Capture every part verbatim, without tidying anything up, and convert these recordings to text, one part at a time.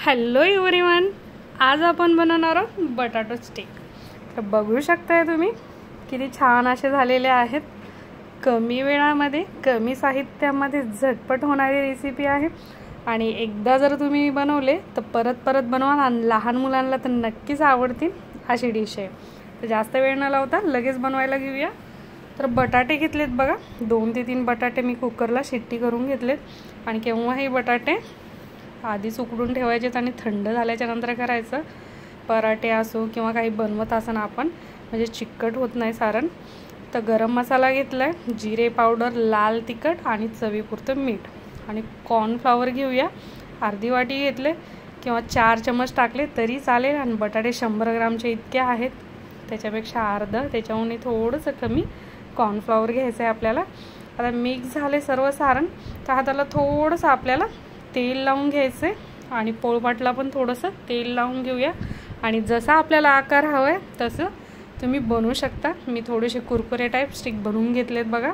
Hello everyone, आज आपण बनवणार आहोत बटाटो स्टिक। तर बघू शकताय तुम्ही किती छान असे झालेले आहेत। कमी वेळामध्ये कमी साहित्यामध्ये झटपट होणारी रेसिपी आहे आणि एकदा जर तुम्ही बनवले तर परत परत बनवा आणि लहान मुलांना तर नक्कीच आवडतील अशी डिश आहे। तर जास्त वेळ न लावता लगेच बनवायला घेऊया। तर बटाटे घेतलेत बघा, दोन ते तीन बटाटे मी कुकरला शिट्टी करून घेतलेत आणि केव्हा हे बटाटे आधीच उकडून ठेवायचे आणि थंड झाल्याच्या नंतर करायचं। पराठे असो किंवा काही बनवत असताना आपण म्हणजे चिकट होत नाही सारण। तर गरम मसाला घेतलाय, जिरे पावडर, लाल तिखट आणि चवीपुरतं मीठ आणि कॉर्नफ्लॉवर घेऊया। अर्धी वाटी घेतले किंवा चार चमच टाकले तरी चालेल आणि बटाटे शंभर ग्रामचे इतके आहेत, त्याच्यापेक्षा अर्ध त्याच्याहून थोडंसं कमी कॉर्नफ्लॉवर घ्यायचं आहे आपल्याला। आता मिक्स झाले सर्व सारण तर हाताला थोडंसं आपल्याला तेल लावून घ्यायचे आणि पोळपाटला पण थोडंसं तेल लावून घेऊया आणि जसा आपल्याला आकार हवा आहे तसं तुम्ही बनवू शकता। मी थोडेसे कुरकुरे टाईप स्टिक बनवून घेतलेत बघा,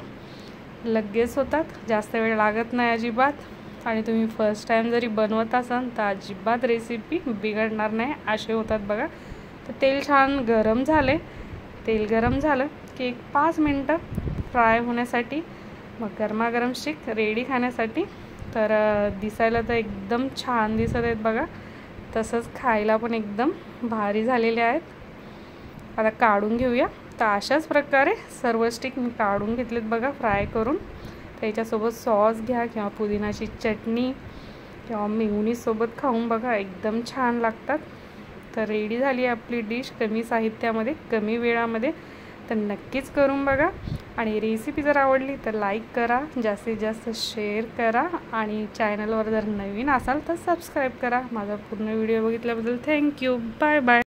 लगेच होतात, जास्त वेळ लागत नाही अजिबात। आणि तुम्ही फर्स्ट टाइम जरी बनवत असाल तर अजिबात रेसिपी बिघडणार नाही असे होतात बघा। तर तेल छान गरम झाले, तेल गरम झालं की एक पाच मिनटं फ्राय होण्यासाठी मग गरमागरम स्टिक रेडी खाण्यासाठी। तर दिसायला तर एकदम छान दिसत आहेत बघा, तसंच खायला पण एकदम भारी झालेले आहेत। आता काढून घेऊया। तर अशाच प्रकारे सर्व स्टिक मी काढून घेतलेत बघा फ्राय करून। त्याच्यासोबत सॉस घ्या किंवा पुदिनाची चटणी किंवा मेयोनीज सोबत खाऊन बघा, एकदम छान लागतात। तर रेडी झाली आपली डिश कमी साहित्यामध्ये कमी वेळामध्ये। तर नक्कीच करून बघा आणि रेसिपी जर आवडली तर लाईक करा, जास्तीत जास्त शेअर करा आणि चॅनलवर जर नवीन असाल तर सबस्क्राईब करा। माझा पूर्ण व्हिडिओ बघितल्याबद्दल थँक्यू, बाय बाय।